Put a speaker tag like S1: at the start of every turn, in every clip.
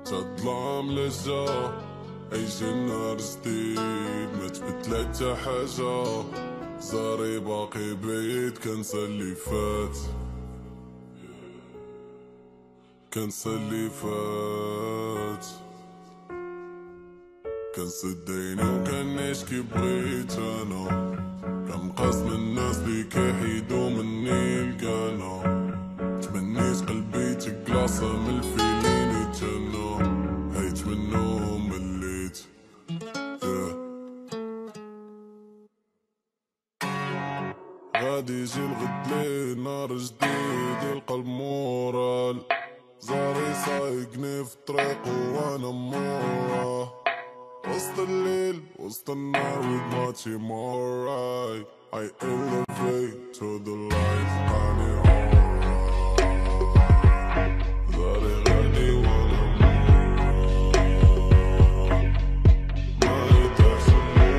S1: تظلم لجا عيش نهار جديد ما تبدل حتى حاجة زاري باقي بعيد كنسى اللي فات كنسى اللي فات كنسد عيني وكنعيش كي بغيت انا كنقاسم الناس اللي كيحيدو مني الكانا تمنيت قلبي تقلاصة من الفيلين يتهنى هيت منو مليت غادي يجي الغد ليه نهار جديد يلقى المورال زاري سايقني في طريقو وانا موراه وسط الليل وسط النار with my team alright I elevate to the light قاني زاري غادي وانا ما يتعش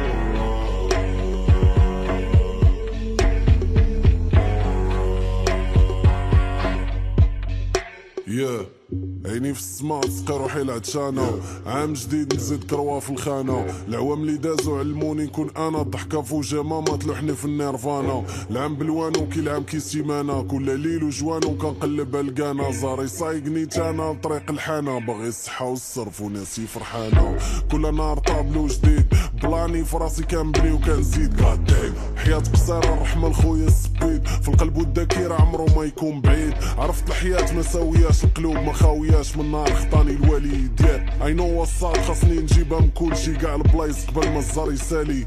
S1: عيني في السما تسقي روحي العطشانة عام جديد نزيد كروة في الخانة العوام اللي دازو علموني نكون انا ضحكة فوجا ماما تلوحني في النيرفانا العام بلوانو كي العام كي سيمانة كل ليل وجوانو كنقلب القانا زاري سايقني تانا لطريق الحانة باغي الصحة والصرف وناسي فرحانة كل نهار طابلو جديد بلاني فراسي كنبني وكنزيد قادام حياة قصيرة الرحمة لخويا السبيد في القلب والذاكرة عمرو ما يكون بعيد عرفت الحياة ما ساوياش القلوب ما خاوياش من نهار خطاني الوالد اي نو وصال خاصني نجيبها من كلشي كاع البلايص قبل ما الزار يسالي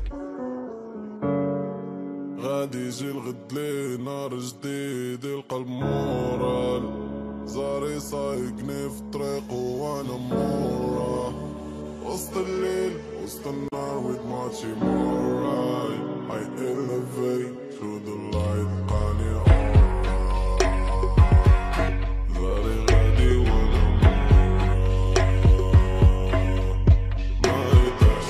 S1: غادي يجي الغد ليه نهار جديد يلقى المورال زاري سايقني في طريقو وانا موراه وسط الليل وسط النار with my team alright I elevate to the light قاني زاري غادي وانا ما يطيحش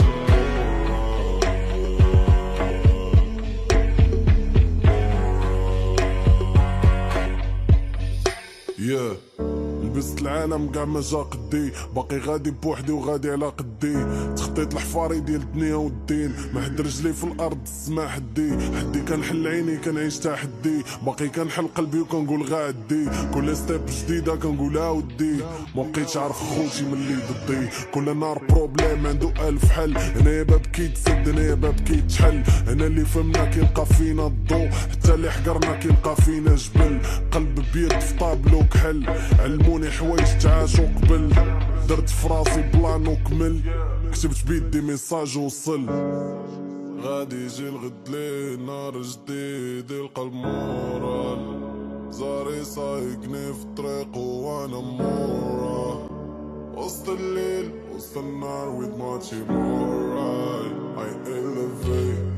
S1: لبست العالم قاع ما جا قدي باقي غادي بوحدي وغادي على قدي تخطيط الحفاري ديال الدنيا والدين ما حد رجلي في الارض السما حدي كنحل عيني كنعيش تحدي باقي كنحل قلبي وكنقول غادي كل ستيب جديده كنقولها ودي ما بقيتش عارف خوتي ملي ضدي كل نهار بروبليم عنده الف حل هنايا باب كيتسد هنايا باب كيتحل هنا اللي فهمنا كيلقى فينا الضو حتى اللي حقرنا كيلقى فينا جبل قلب بيض في طابلو كحل علموني حوايج تعاشو قبل درت فراسي بلان وكمل كتبت بيدي ميساج وصل غادي يجي الغد ليه نهار جديد يلقى المورال زاري سايقني في طريقو وانا موراه وسط الليل وسط النار with my team alright I elevate